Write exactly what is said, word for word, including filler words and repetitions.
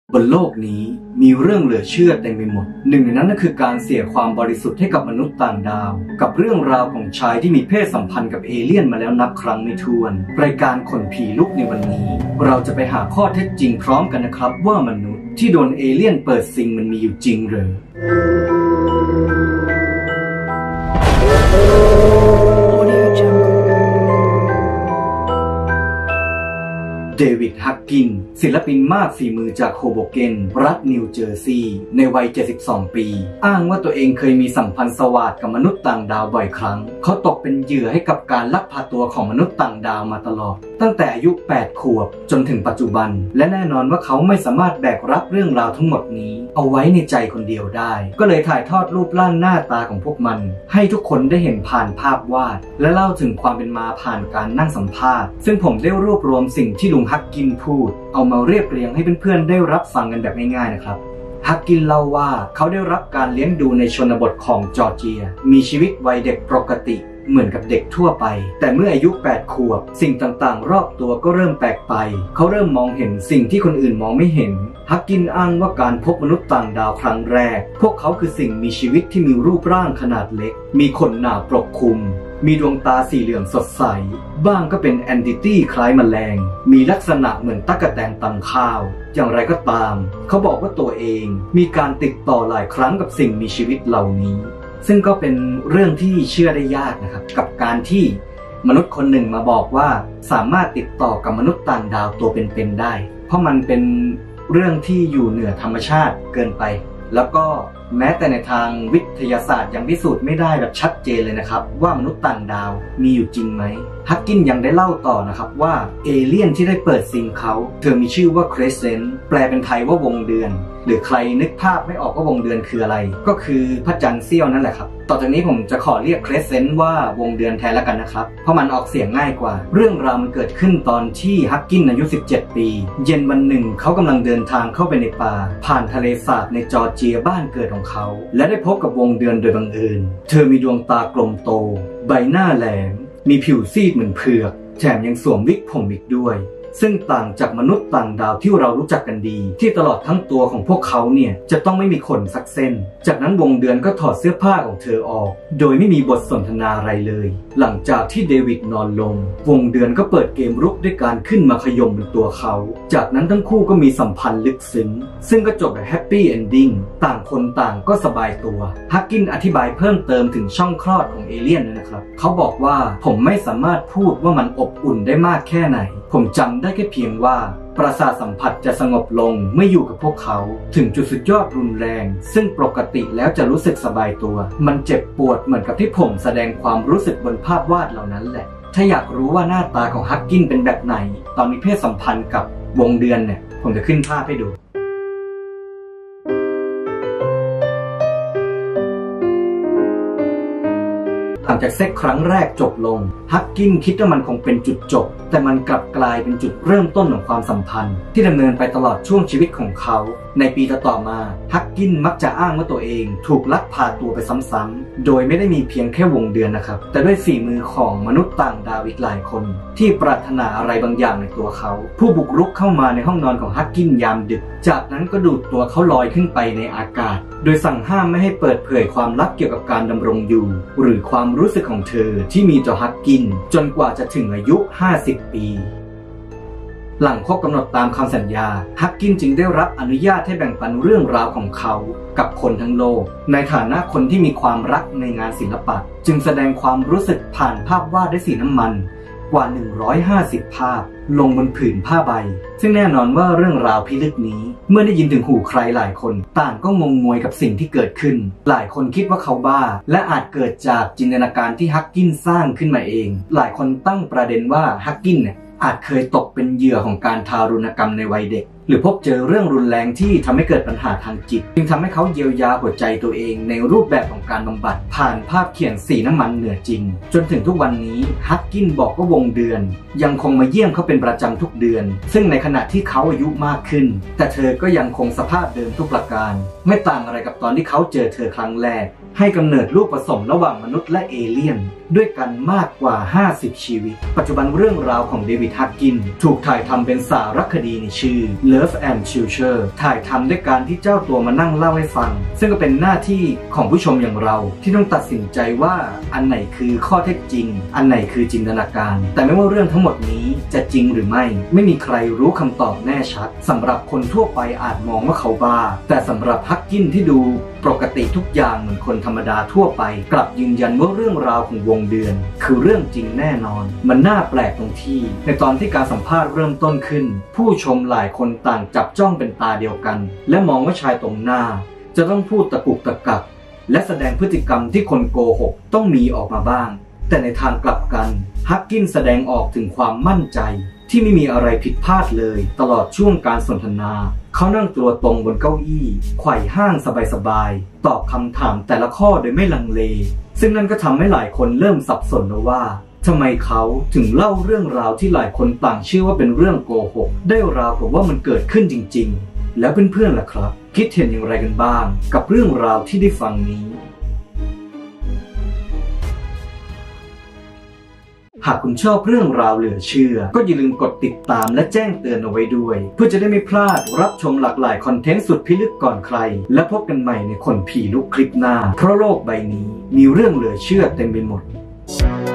บนโลกนี้มีเรื่องเหลือเชื่อเต็มไปหมดหนึ่งในนั้นก็คือการเสียความบริสุทธิ์ให้กับมนุษย์ต่างดาวกับเรื่องราวของชายที่มีเพศสัมพันธ์กับเอเลี่ยนมาแล้วนับครั้งไม่ถ้วนรายการขนผีลุกในวันนี้เราจะไปหาข้อเท็จจริงพร้อมกันนะครับว่ามนุษย์ที่โดนเอเลี่ยนเปิดซิงมันมีอยู่จริงหรือเดวิดฮักกินศิลปินมากฝีมือจากโฮโบเกนรัฐนิวเจอร์ซีย์ในวัยเจ็ดสิบสองปีอ้างว่าตัวเองเคยมีสัมพันธ์สวาทกับมนุษย์ต่างดาวบ่อยครั้งเขาตกเป็นเหยื่อให้กับการลักพาตัวของมนุษย์ต่างดาวมาตลอดตั้งแต่อายุแปดขวบจนถึงปัจจุบันและแน่นอนว่าเขาไม่สามารถแบกรับเรื่องราวทั้งหมดนี้เอาไว้ในใจคนเดียวได้ก็เลยถ่ายทอดรูปร่างหน้าตาของพวกมันให้ทุกคนได้เห็นผ่านภาพวาดและเล่าถึงความเป็นมาผ่านการนั่งสัมภาษณ์ซึ่งผมได้รวบรวมสิ่งที่ลุงฮักกินพูดเอามาเรียบเรียงให้เพื่อนๆได้รับฟังกันแบบง่ายๆนะครับฮักกินเล่าว่าเขาได้รับการเลี้ยงดูในชนบทของจอร์เจียมีชีวิตวัยเด็กปกติเหมือนกับเด็กทั่วไปแต่เมื่ออายุแปดขวบสิ่งต่างๆรอบตัวก็เริ่มแปลกไปเขาเริ่มมองเห็นสิ่งที่คนอื่นมองไม่เห็นฮักกินอ้างว่าการพบมนุษย์ต่างดาวครั้งแรกพวกเขาคือสิ่งมีชีวิตที่มีรูปร่างขนาดเล็กมีขนหนาปกคลุมมีดวงตาสีเหลืองสดใสบ้างก็เป็นแอนติตี้คล้ายแมลงมีลักษณะเหมือนตั๊กแตนตำข้าวอย่างไรก็ตามเขาบอกว่าตัวเองมีการติดต่อหลายครั้งกับสิ่งมีชีวิตเหล่านี้ซึ่งก็เป็นเรื่องที่เชื่อได้ยากนะครับกับการที่มนุษย์คนหนึ่งมาบอกว่าสามารถติดต่อกับมนุษย์ต่างดาวตัวเป็นๆได้เพราะมันเป็นเรื่องที่อยู่เหนือธรรมชาติเกินไปแล้วก็แม้แต่ในทางวิทยาศาสตร์ยังพิสูจน์ไม่ได้แบบชัดเจนเลยนะครับว่ามนุษย์ต่างดาวมีอยู่จริงไหมฮักกินยังได้เล่าต่อนะครับว่าเอเลี่ยนที่ได้เปิดซิงเขาเธอมีชื่อว่าเครสเซนต์แปลเป็นไทยว่าวงเดือนหรือใครนึกภาพไม่ออกว่าวงเดือนคืออะไรก็คือพระจันทร์เสี้ยวนั่นแหละครับต่อจากนี้ผมจะขอเรียกเครสเซนต์ว่าวงเดือนแทนแล้วกันนะครับเพราะมันออกเสียงง่ายกว่าเรื่องราวมันเกิดขึ้นตอนที่ฮักกินอายุสิบเจ็ดปีเย็นวันหนึ่งเขากำลังเดินทางเข้าไปในป่าผ่านทะเลสาบในจอร์เจียบ้านเกิดของเขาและได้พบกับวงเดือนโดยบังเอิญเธอมีดวงตากลมโตใบหน้าแหลมมีผิวซีดเหมือนเผือกแถมยังสวมวิกผมอีกด้วยซึ่งต่างจากมนุษย์ต่างดาวที่เรารู้จักกันดีที่ตลอดทั้งตัวของพวกเขาเนี่ยจะต้องไม่มีขนสักเส้นจากนั้นวงเดือนก็ถอดเสื้อผ้าของเธอออกโดยไม่มีบทสนทนาอะไรเลยหลังจากที่เดวิดนอนลงวงเดือนก็เปิดเกมรุกด้วยการขึ้นมาขย่มบนตัวเขาจากนั้นทั้งคู่ก็มีสัมพันธ์ลึกซึ้งซึ่งก็จบแบบแฮปปี้เอนดิ้งต่างคนต่างก็สบายตัวฮักกินอธิบายเพิ่มเติมถึงช่องคลอดของเอเลี่ยนนะครับเขาบอกว่าผมไม่สามารถพูดว่ามันอบอุ่นได้มากแค่ไหนผมจำได้แค่เพียงว่าประสาทสัมผัสจะสงบลงเมื่ออยู่กับพวกเขาถึงจุดสุดยอดรุนแรงซึ่งปกติแล้วจะรู้สึกสบายตัวมันเจ็บปวดเหมือนกับที่ผมแสดงความรู้สึกบนภาพวาดเหล่านั้นแหละถ้าอยากรู้ว่าหน้าตาของฮักกินเป็นแบบไหนตอนมีเพศสัมพันธ์กับวงเดือนเนี่ยผมจะขึ้นภาพให้ดูหลังจากเซ็กครั้งแรกจบลงฮักกินคิดว่ามันคงเป็นจุดจบแต่มันกลับกลายเป็นจุดเริ่มต้นของความสัมพันธ์ที่ดำเนินไปตลอดช่วงชีวิตของเขาในปีต่อๆมาฮักกินมักจะอ้างว่าตัวเองถูกลักพาตัวไปซ้ำๆโดยไม่ได้มีเพียงแค่วงเดือนนะครับแต่ด้วยฝีมือของมนุษย์ต่างดาวอีกหลายคนที่ปรารถนาอะไรบางอย่างในตัวเขาผู้บุกรุกเข้ามาในห้องนอนของฮักกินยามดึกจากนั้นก็ดูดตัวเขาลอยขึ้นไปในอากาศโดยสั่งห้ามไม่ให้เปิดเผยความลับเกี่ยวกับการดำรงอยู่หรือความรู้สึกของเธอที่มีต่อฮักกินจนกว่าจะถึงอายุห้าสิบปีหลังครบกำหนดตามคำสัญญาฮักกินจึงได้รับอนุญาตให้แบ่งปันเรื่องราวของเขากับคนทั้งโลกในฐานะคนที่มีความรักในงานศิลปะจึงแสดงความรู้สึกผ่านภาพวาดด้วยสีน้ำมันกว่าหนึ่งร้อยห้าสิบภาพลงบนผืนผ้าใบซึ่งแน่นอนว่าเรื่องราวพิลึกนี้เมื่อได้ยินถึงหูใครหลายคนต่างก็งงงวยกับสิ่งที่เกิดขึ้นหลายคนคิดว่าเขาบ้าและอาจเกิดจากจินตนาการที่ฮักกินสร้างขึ้นมาเองหลายคนตั้งประเด็นว่าฮักกินเนี่ยอาจเคยตกเป็นเหยื่อของการทารุณกรรมในวัยเด็กหรือพบเจอเรื่องรุนแรงที่ทำให้เกิดปัญหาทางจิตจึงทำให้เขาเยียวยาหัวใจตัวเองในรูปแบบของการบำบัดผ่านภาพเขียนสีน้ำมันเหนือจริงจนถึงทุกวันนี้ฮักกินบอกว่าวงเดือนยังคงมาเยี่ยมเขาเป็นประจำทุกเดือนซึ่งในขณะที่เขาอายุมากขึ้นแต่เธอก็ยังคงสภาพเดิมทุกประการไม่ต่างอะไรกับตอนที่เขาเจอเธอครั้งแรกให้กำเนิดลูกผสมระหว่างมนุษย์และเอเลี่ยนด้วยกันมากกว่าห้าสิบชีวิตปัจจุบันเรื่องราวของเดวิดฮักกินถูกถ่ายทำเป็นสารคดีในชื่อ Love and Culture ถ่ายทำด้วยการที่เจ้าตัวมานั่งเล่าให้ฟังซึ่งก็เป็นหน้าที่ของผู้ชมอย่างเราที่ต้องตัดสินใจว่าอันไหนคือข้อเท็จจริงอันไหนคือจินตนาการแต่ไม่ว่าเรื่องทั้งหมดนี้จะจริงหรือไม่ไม่มีใครรู้คำตอบแน่ชัดสำหรับคนทั่วไปอาจมองว่าเขาบ้าแต่สำหรับฮักกินที่ดูปกติทุกอย่างเหมือนคนธรรมดาทั่วไปกลับยืนยันว่าเรื่องราวของวงเดือนคือเรื่องจริงแน่นอนมันน่าแปลกตรงที่ในตอนที่การสัมภาษณ์เริ่มต้นขึ้นผู้ชมหลายคนต่างจับจ้องเป็นตาเดียวกันและมองว่าชายตรงหน้าจะต้องพูดตะกุกตะกักและแสดงพฤติกรรมที่คนโกหกต้องมีออกมาบ้างแต่ในทางกลับกันฮักกินแสดงออกถึงความมั่นใจที่ไม่มีอะไรผิดพลาดเลยตลอดช่วงการสนทนาเขานั่งตัวตรงบนเก้าอี้ไขว่ห้างสบายๆตอบคำถามแต่ละข้อโดยไม่ลังเลซึ่งนั่นก็ทำให้หลายคนเริ่มสับสนนะว่าทำไมเขาถึงเล่าเรื่องราวที่หลายคนต่างเชื่อว่าเป็นเรื่องโกหกได้ราวกับว่ามันเกิดขึ้นจริงๆแล้วเพื่อนๆล่ะครับคิดเห็นอย่างไรกันบ้างกับเรื่องราวที่ได้ฟังนี้หากคุณชอบเรื่องราวเหลือเชื่อก็อย่าลืมกดติดตามและแจ้งเตือนเอาไว้ด้วยเพื่อจะได้ไม่พลาดรับชมหลากหลายคอนเทนต์สุดพิลึกก่อนใครและพบกันใหม่ในคนผีลุกคลิปหน้าเพราะโลกใบนี้มีเรื่องเหลือเชื่อเต็มไปหมด